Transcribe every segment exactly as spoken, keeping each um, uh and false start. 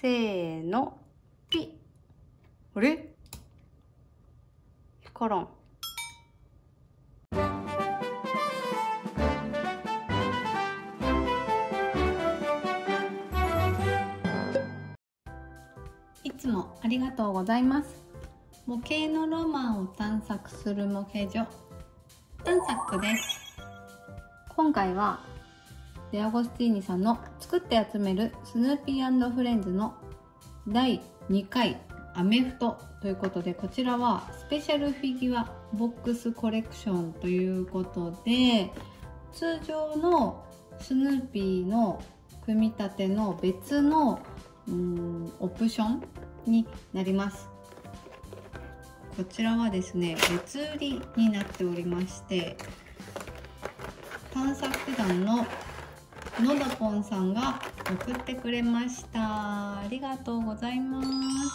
せーの、ピッ。あれ？光らん。いつもありがとうございます。模型のロマンを探索する模型所、探索です。今回はデアゴスティーニさんの作って集めるスヌーピー&フレンズのだいにかいアメフトということで、こちらはスペシャルフィギュアボックスコレクションということで、通常のスヌーピーの組み立ての別のうんオプションになります。こちらはですね、別売りになっておりまして、探索団ののどぽんさんが送ってくれました。ありがとうございます。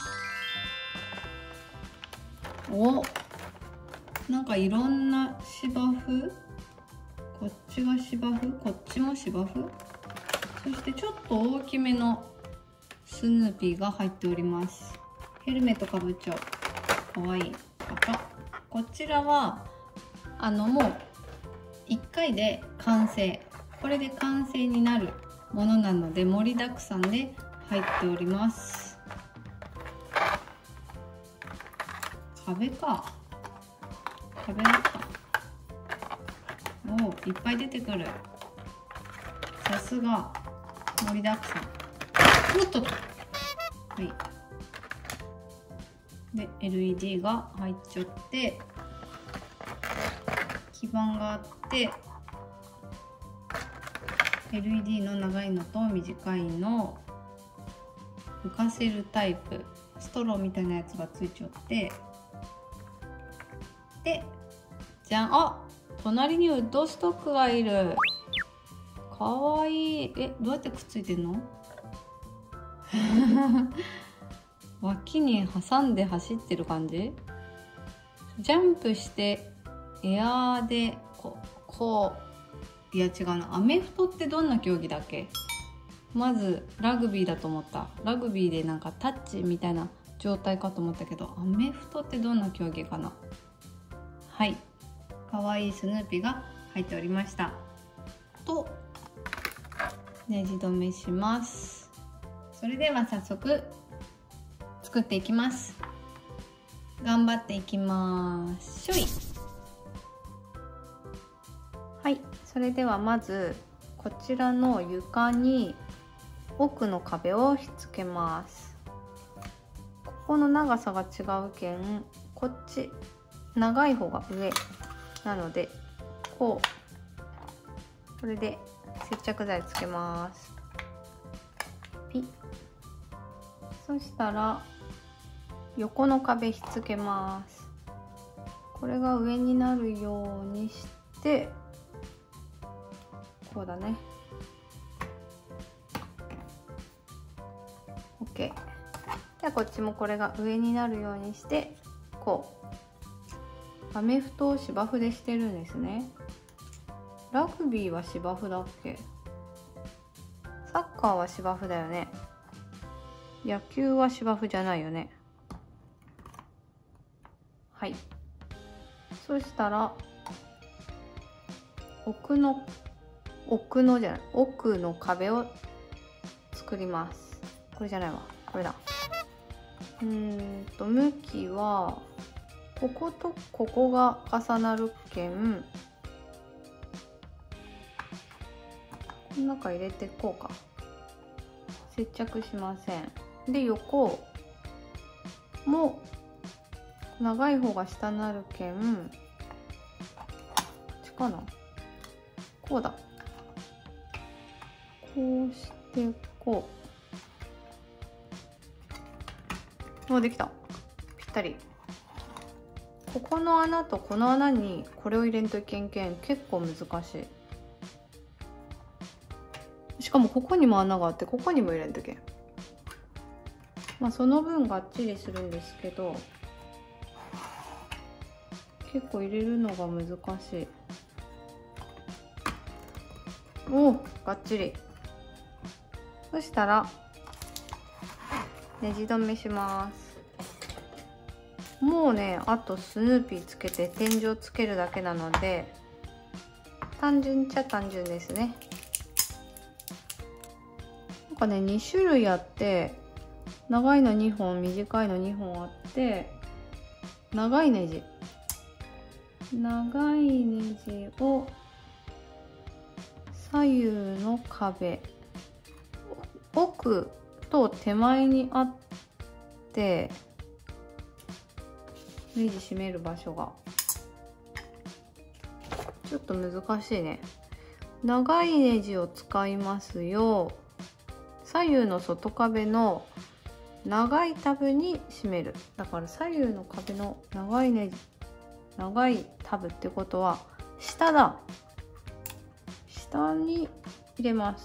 お、なんかいろんな芝生、こっちが芝生、こっちも芝生、そしてちょっと大きめのスヌーピーが入っております。ヘルメットかぶっちゃう。かわいい。パパ。こちらはあのもういっかいで完成。これで完成になるものなので盛りだくさんで入っております。壁か。壁だった。おお、いっぱい出てくる。さすが盛りだくさん。おっとっと。はい。で エルイーディー が入っちゃって、基板があって、 エルイーディー の長いのと短いの浮かせるタイプ、ストローみたいなやつがついちゃって、でじゃん、あ、隣にウッドストックがいる。かわいい。え、どうやってくっついてんの？脇に挟んで走ってる感じ？ジャンプしてエアーでこう、こう、いや違うな。アメフトってどんな競技だっけ？まずラグビーだと思った。ラグビーでなんかタッチみたいな状態かと思ったけど、アメフトってどんな競技かな？はい、かわいいスヌーピーが入っておりました。とネジ止めします。それでは早速作っていきます。頑張っていきましょい。はい、それではまずこちらの床に奥の壁をひっつけます。ここの長さが違うけん、こっち長い方が上なので、こうこれで接着剤つけます。ピッ。そしたら横の壁ひっつけます。これが上になるようにして、こうだね。 OK。 じゃあこっちもこれが上になるようにして、こうアメフトを芝生でしてるんですね。ラグビーは芝生だっけ？サッカーは芝生だよね。野球は芝生じゃないよね。はい。そしたら奥の奥のじゃない奥の壁を作ります。これじゃないわ、これだ。うーんと向きはこことここが重なるけん、この中入れてこうか。接着しません。で横も長い方が下になるけん、こっちかな、こうだ。こうしてこう。もうできた。ぴったり。ここの穴とこの穴にこれを入れんといけんけん、結構難しい。しかもここにも穴があって、ここにも入れんといけん。まあその分がっちりするんですけど、結構入れるのが難しい。おお、がっちり。そしたらネジ止めします。もうね、あとスヌーピーつけて天井つけるだけなので、単純っちゃ単純ですね。なんかね、に種類あって、長いのにほん、短いのにほんあって、長いネジ長いネジを左右の壁、奥と手前にあって、ネジ締める場所がちょっと難しいね。長いネジを使いますよ。左右の外壁の長いタブに締める。だから左右の壁の長いネジ、長いタブってことは下だ。下に入れます。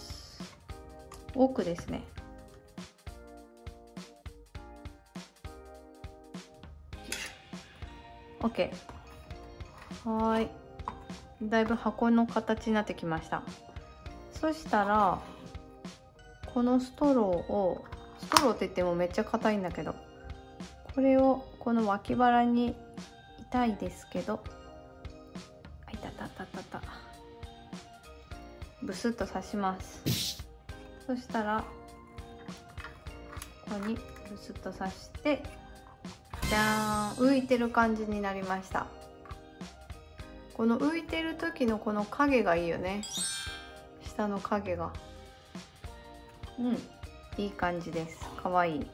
奥ですね。OK。はい。だいぶ箱の形になってきました。そしたらこのストローを、ストローって言ってもめっちゃ硬いんだけど、これをこの脇腹に、痛いですけど、あいたたたたた、ブスッと刺します。そしたらここにブスッと刺して、じゃーん、浮いてる感じになりました。この浮いてる時のこの影がいいよね。下の影が、うん、いい感じです。かわいい。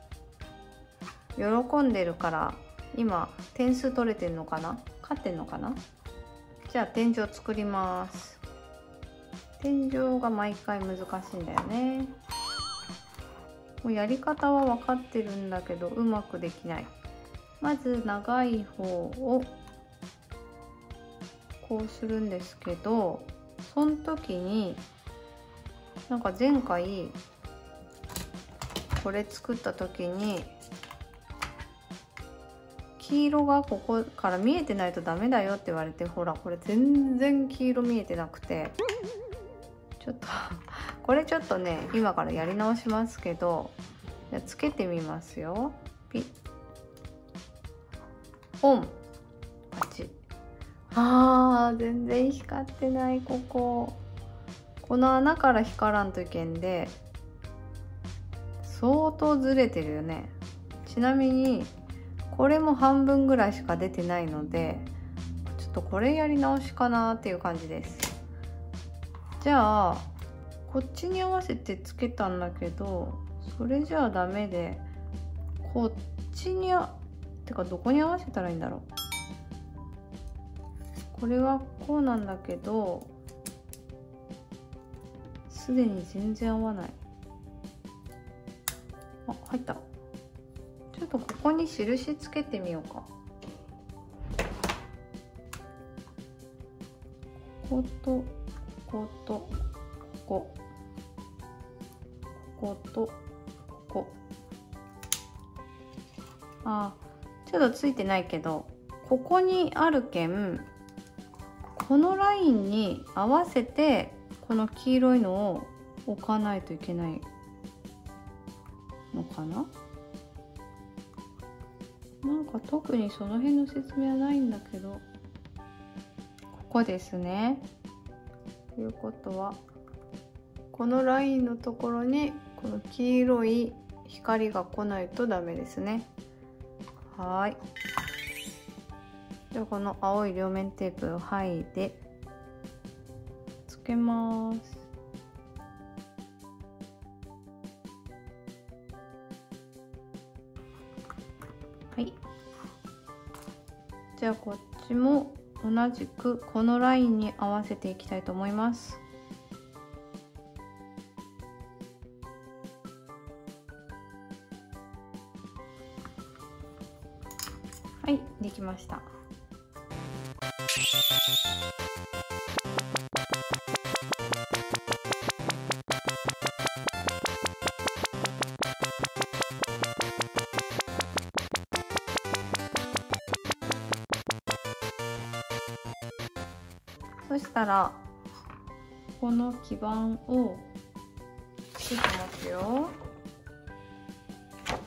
喜んでるから今点数取れてんのかな、勝ってんのかな。じゃあ天井作ります。天井が毎回難しいんだよね。もうやり方は分かってるんだけどうまくできない。まず長い方をこうするんですけど、その時になんか前回これ作った時に黄色がここから見えてないとダメだよって言われて、ほらこれ全然黄色見えてなくて、ちょっとこれちょっとね今からやり直しますけど、じゃあつけてみますよ。ピッオンパチッ。あー全然光ってない。こここの穴から光らんといけんで相当ずれてるよね。ちなみにこれも半分ぐらいしか出てないので、ちょっとこれやり直しかなっていう感じです。じゃあこっちに合わせてつけたんだけど、それじゃあダメで、こっちにあてかどこに合わせたらいいんだろう。これはこうなんだけどすでに全然合わない。あ、入った。ちょっとここに印つけてみようか。こことこことここことここ。あ、ちょっとついてないけど、ここにあるけんこのラインに合わせてこの黄色いのを置かないといけないのかな。なんか特にその辺の説明はないんだけど、ここですね。ということはこのラインのところにこの黄色い光が来ないとダメですね。はい。じゃあこの青い両面テープを剥いでつけます。はい。じゃあこっちも同じくこのラインに合わせていきたいと思います。はい、できました。そしたらこの基板を作ってますよ。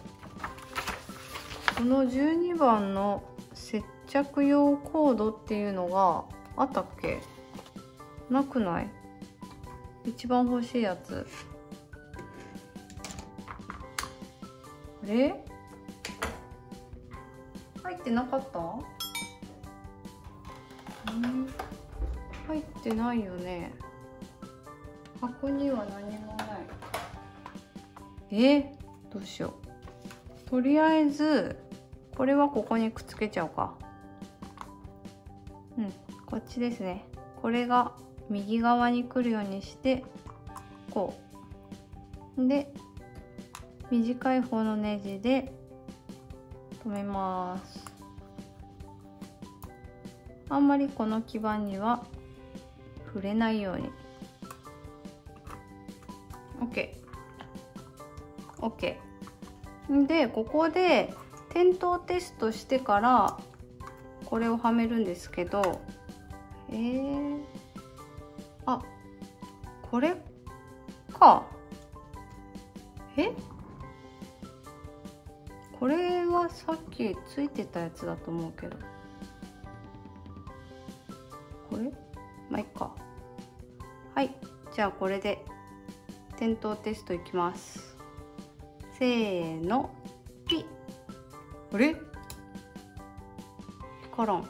このじゅうにばんの接着用コードっていうのがあったっけ？なくない？一番欲しいやつ。あれ？入ってなかった？うん、入ってないよね。箱には何もない。え、どうしよう。とりあえずこれはここにくっつけちゃおうか。うん、こっちですね。これが右側に来るようにしてこうで、短い方のネジで留めます。あんまりこの基板には触れないように。 OK OK で、ここで点灯テストしてからこれをはめるんですけど、えー、あ、これか。え、これはさっきついてたやつだと思うけど、これまあいっか。はい、じゃあこれで点灯テストいきます。せーの、ピッ。あれ？光らん。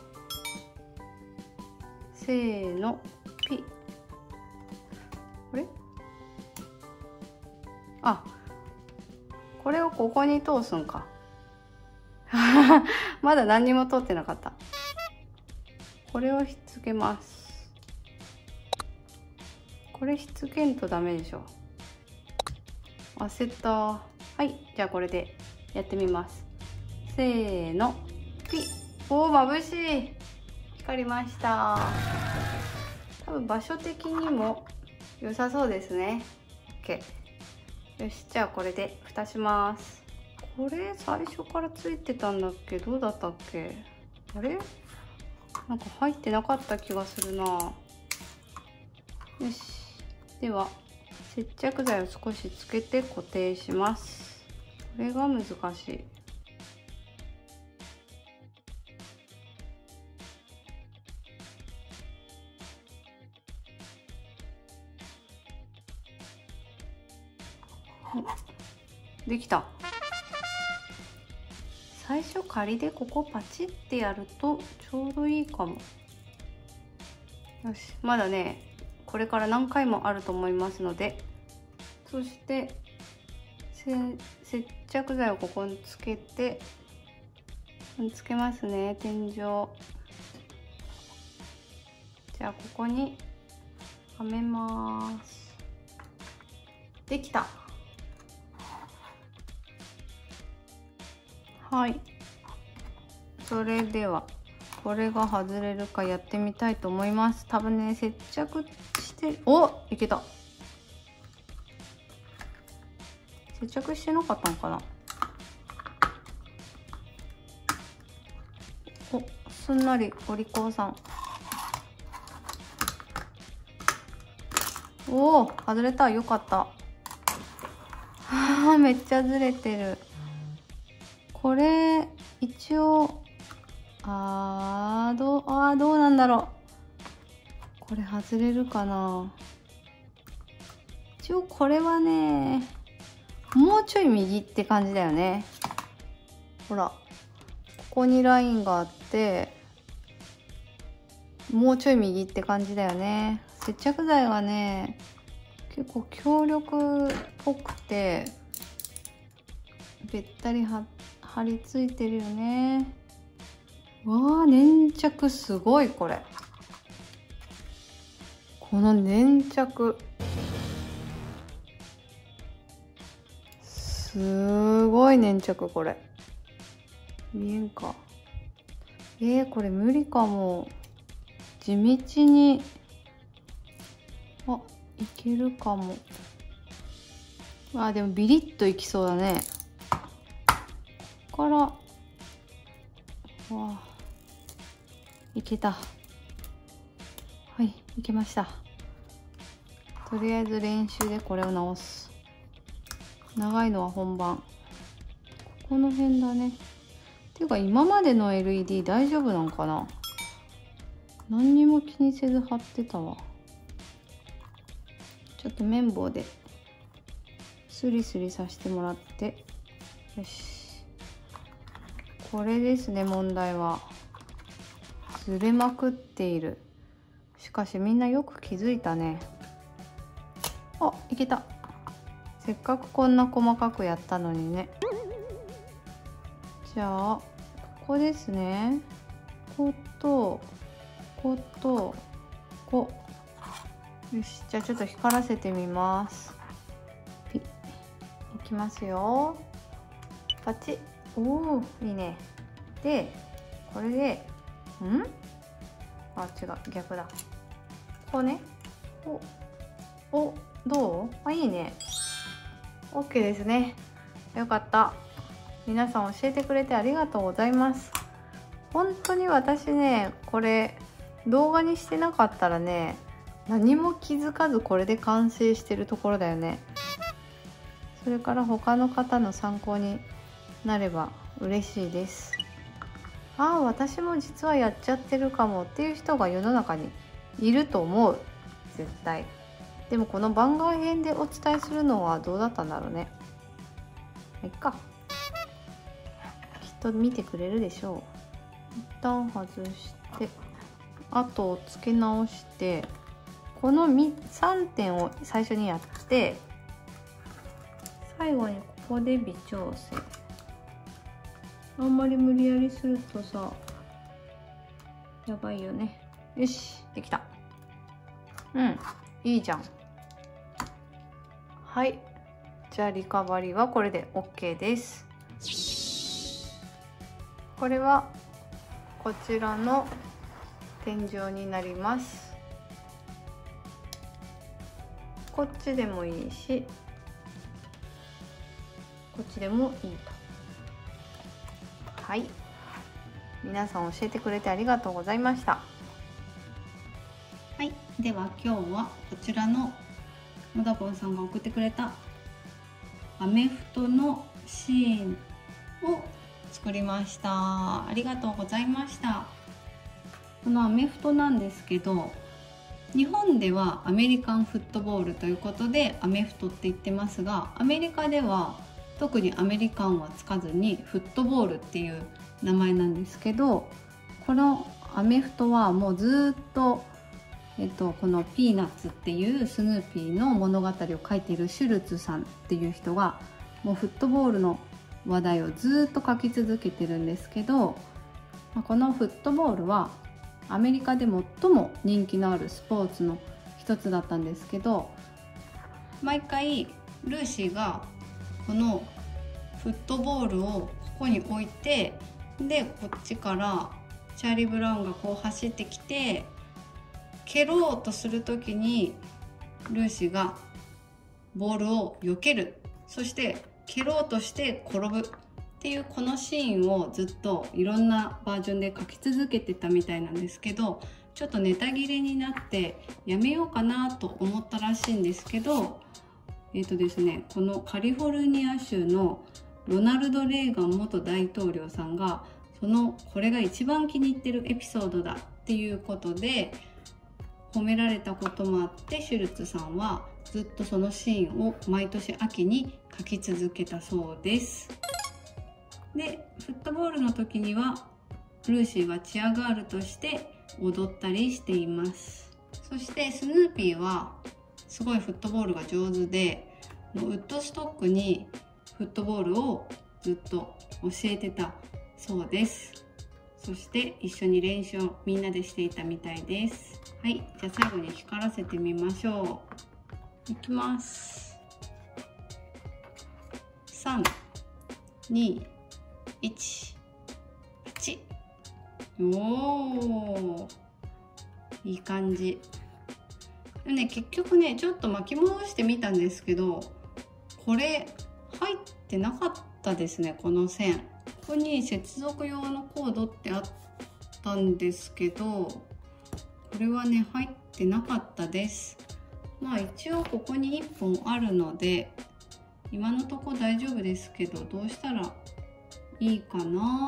せーの、ピッ。あれ？あ、これをここに通すんか。まだ何にも通ってなかった。これをひっつけます。これひっつけんとダメでしょ。焦った。はい、じゃあこれでやってみます。せーの、ピッ。おー、眩しい。光りました。多分場所的にも良さそうですね。 OK。 よし、じゃあこれで蓋します。これ最初からついてたんだっけ？どうだったっけ？あれ？なんか入ってなかった気がするな。よし、では接着剤を少しつけて固定します。これが難しい。できた。最初仮でここパチってやるとちょうどいいかも。よし、まだねこれから何回もあると思いますので、そして接着剤をここにつけてつけますね。天井。じゃあここにはめます。できた。はい、それではこれが外れるかやってみたいと思います。多分ね接着しておいけた。接着してなかったのかな。お、すんなりお利口さん。おお、外れた。よかった。はあ、めっちゃずれてる。これ一応あーどうあーどうなんだろう。これ外れるかな。一応これはねもうちょい右って感じだよね。ほらここにラインがあってもうちょい右って感じだよね。接着剤がね結構強力っぽくてべったりは貼り付いてるよね。わあ、粘着すごい。これこの粘着すごい粘着。これ見えんか。えー、これ無理かも。地道にあいけるかも。あ、でもビリッといきそうだね。ここからわあいけた。はい、いけました。とりあえず練習でこれを直す。長いのは本番。ここの辺だね。 ていうか今までの エルイーディー 大丈夫なんかな。何にも気にせず貼ってたわ。ちょっと綿棒でスリスリさせてもらって、よし。これですね、問題は。ずれまくっている。しかしみんなよく気づいたね。あ、いけた。せっかくこんな細かくやったのにね。じゃあここですね。こことこことこ。よし、じゃあちょっと光らせてみます。ピッ、いきますよ。パチッ。おお、いいね。でこれで、んあ、違う、逆だ。こうね。おお、どう？あ、いいね。 OK ですね。よかった。皆さん教えてくれてありがとうございます。本当に私ね、これ動画にしてなかったらね、何も気づかずこれで完成してるところだよね。それから他の方の参考になれば嬉しいです。ああ、私も実はやっちゃってるかもっていう人が世の中にいると思う。絶対。でもこの番外編でお伝えするのはどうだったんだろうね。いっか。きっと見てくれるでしょう。一旦外して後をつけ直して、このさんてんを最初にやって、最後にここで微調整。あんまり無理やりするとさ、やばいよね。よし、できた。うん、いいじゃん。はい、じゃあリカバリーはこれで OK です。これはこちらの天井になります。こっちでもいいし、こっちでもいいと。はい、皆さん教えてくれてありがとうございました。はい、では今日はこちらのモダボンさんが送ってくれたアメフトのシーンを作りました。ありがとうございました。このアメフトなんですけど、日本ではアメリカンフットボールということでアメフトって言ってますが、アメリカでは特にアメリカンはつかずにフットボールっていう名前なんですけど、このアメフトはもうずっと、えっと、このピーナッツっていうスヌーピーの物語を書いているシュルツさんっていう人がもうフットボールの話題をずっと書き続けてるんですけど、このフットボールはアメリカで最も人気のあるスポーツの一つだったんですけど、毎回ルーシーがこのフットボールをここに置いて、でこっちからチャーリー・ブラウンがこう走ってきて蹴ろうとする時にルーシーがボールを避ける、そして蹴ろうとして転ぶっていうこのシーンをずっといろんなバージョンで書き続けてたみたいなんですけど、ちょっとネタ切れになってやめようかなと思ったらしいんですけど、えっとですね、このカリフォルニア州のロナルド・レーガン元大統領さんがそのこれが一番気に入ってるエピソードだっていうことで褒められたこともあって、シュルツさんはずっとそのシーンを毎年秋に書き続けたそうです。でフットボールの時にはルーシーはチアガールとして踊ったりしています。そしてスヌーピーはすごいフットボールが上手で、ウッドストックにフットボールをずっと教えてたそうです。そして一緒に練習をみんなでしていたみたいです。はい、じゃあ最後に光らせてみましょう。いきます。さん、に、いち、はち。おー、いい感じ。でね、結局ね、ちょっと巻き戻してみたんですけど、これ入ってなかったですね、この線。ここに接続用のコードってあったんですけど、これはね、入ってなかったです。まあ一応ここにいっぽんあるので、今のとこ大丈夫ですけど、どうしたらいいかなーっ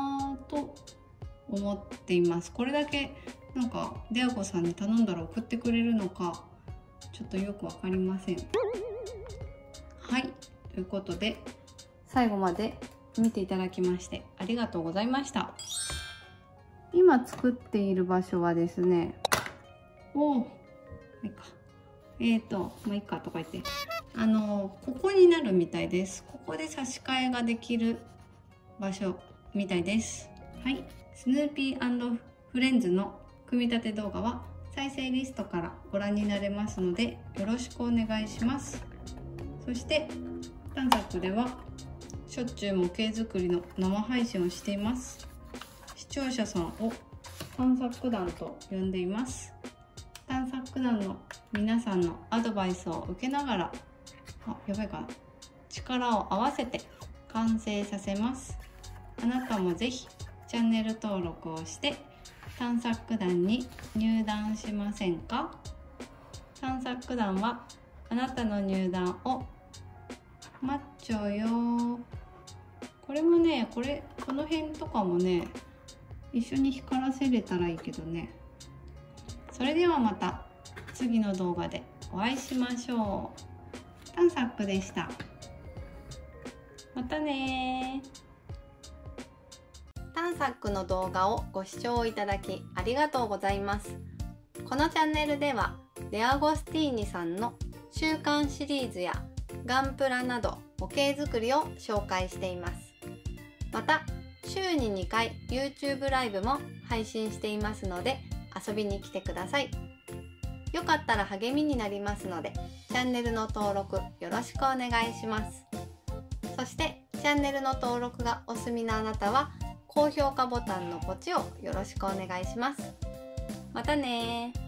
と思っています。これだけなんかデアゴさんに頼んだら送ってくれるのかちょっとよくわかりません。はい、ということで最後まで見ていただきましてありがとうございました。今作っている場所はですね、おお、いいか、えーと、もういいかとか言って、あのここになるみたいです。ここで差し替えができる場所みたいです。はい、スヌーピー&フレンズの組み立て動画は再生リストからご覧になれますのでよろしくお願いします。そして探索ではしょっちゅう模型作りの生配信をしています。視聴者さんを探索団と呼んでいます。探索団の皆さんのアドバイスを受けながら、あ、やばいかな、力を合わせて完成させます。あなたもぜひチャンネル登録をして探索団に入団しませんか？探索団はあなたの入団を待っちゃうよ。これもね、これこの辺とかもね一緒に光らせれたらいいけどね。それではまた次の動画でお会いしましょう。探索でした。またね。探索の動画をご視聴いただきありがとうございます。このチャンネルではデアゴスティーニさんの習慣シリーズやガンプラなど模型作りを紹介しています。また週ににかい YouTube ライブも配信していますので遊びに来てください。よかったら励みになりますのでチャンネルの登録よろしくお願いします。そしてチャンネルの登録がお済みのあなたは高評価ボタンのポチをよろしくお願いします。またねー。